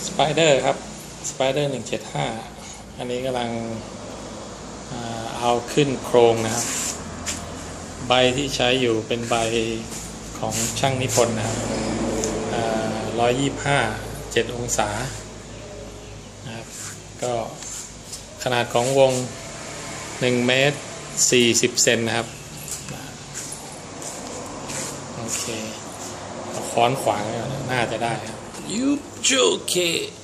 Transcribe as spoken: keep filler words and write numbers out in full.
สไปเดอร์ครับสไปเดอร์หนึ่งเจ็ดห้าอันนี้กำลังเอาขึ้นโครงนะครับใบที่ใช้อยู่เป็นใบของช่างนิพนธ์นะครับร้อยยี่สิบห้าเจ็ดองศานะครับก็ขนาดของวงหนึ่งเมตรสี่สิบเซนนะครับโอเคเอาค้อนขวางไว้ก่อนน่าจะได้ครับยูโจเค